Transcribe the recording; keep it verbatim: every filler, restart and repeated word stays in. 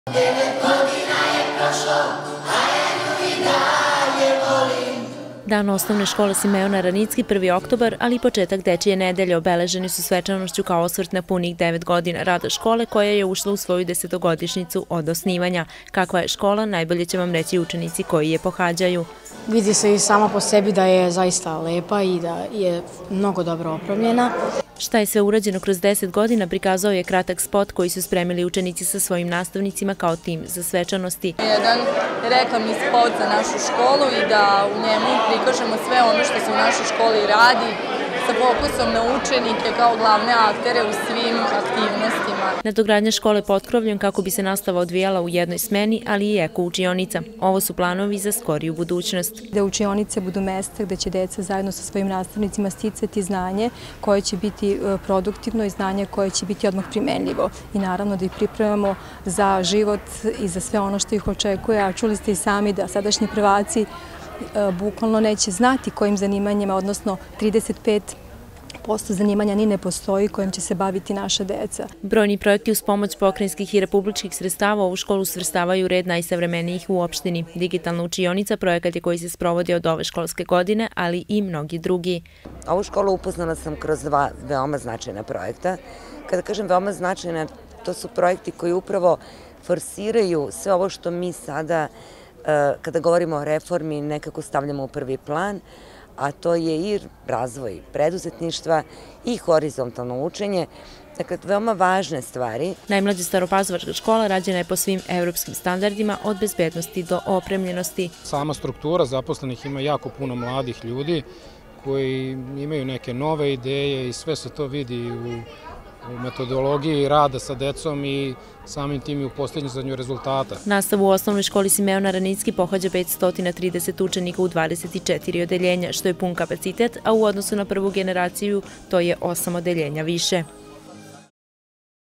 Dan osnovne škole Simeona Ranicki, prvi oktobar, ali i početak dečije nedelje obeleženi su svečanošću kao osvrt na punih devet godina rada škole koja je ušla u svoju desetogodišnjicu od osnivanja. Kakva je škola, najbolje će vam reći učenici koji je pohađaju. Vidi se i sama po sebi da je zaista lepa i da je mnogo dobro opremljena. Šta je sve urađeno kroz deset godina prikazao je kratak spot koji su spremili učenici sa svojim nastavnicima kao tim za svečanosti. Jedan reklamni spot za našu školu i da u njemu prikažemo sve ono što se u našoj školi radi sa fokusom na učenike kao glavne aktere u svim aktivnostima. Nadogradnja škole potkrovljem kako bi se nastava odvijala u jednoj smeni, ali i eko učionica. Ovo su planovi za skoriju budućnost. Da učionice budu mesta gde će deca zajedno sa svojim nastavnicima sticati znanje koje će biti produktivno i znanje koje će biti odmah primenljivo. I naravno da ih pripremamo za život i za sve ono što ih očekuje, a čuli ste i sami da sadašnji prvaci bukvalno neće znati kojim zanimanjima, odnosno trideset pet posto zanimanja ni ne postoji kojim će se baviti naša deca. Brojni projekti uz pomoć pokrajinskih i republičkih sredstava ovu školu svrstavaju u red najsavremenijih u opštini. Digitalna učionica projekat je koji se sprovodi od ove školske godine, ali i mnogi drugi. Ovu školu upoznala sam kroz dva veoma značajna projekta. Kada kažem veoma značajna, to su projekti koji upravo forsiraju sve ovo što mi sada, kada govorimo o reformi, nekako stavljamo u prvi plan, a to je i razvoj preduzetništva i horizontalno učenje. Dakle, veoma važne stvari. Najmlađa staropazovačka škola rađena je po svim evropskim standardima od bezbednosti do opremljenosti. Sama struktura zaposlenih ima jako puno mladih ljudi koji imaju neke nove ideje i sve se to vidi u u metodologiji rada sa decom i samim tim i u postizanju rezultata. Nastavu u osnovnoj školi Simeona Ranicki pohađa petsto trideset učenika u dvadeset četiri odeljenja, što je pun kapacitet, a u odnosu na prvu generaciju to je osam odeljenja više.